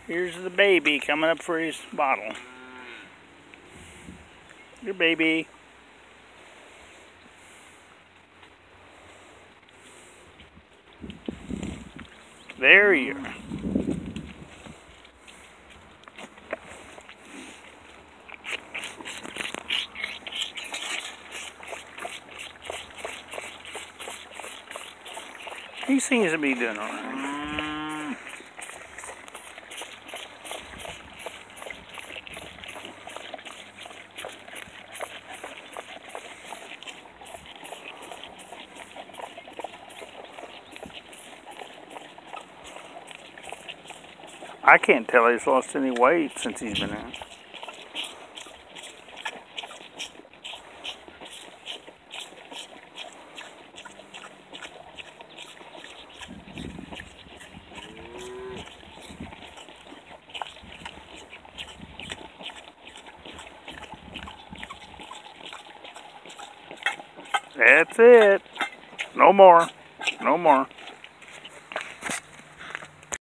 Here's the baby coming up for his bottle. Your baby. There you are. He seems to be doing all right. I can't tell he's lost any weight since he's been in. That's it. No more. No more.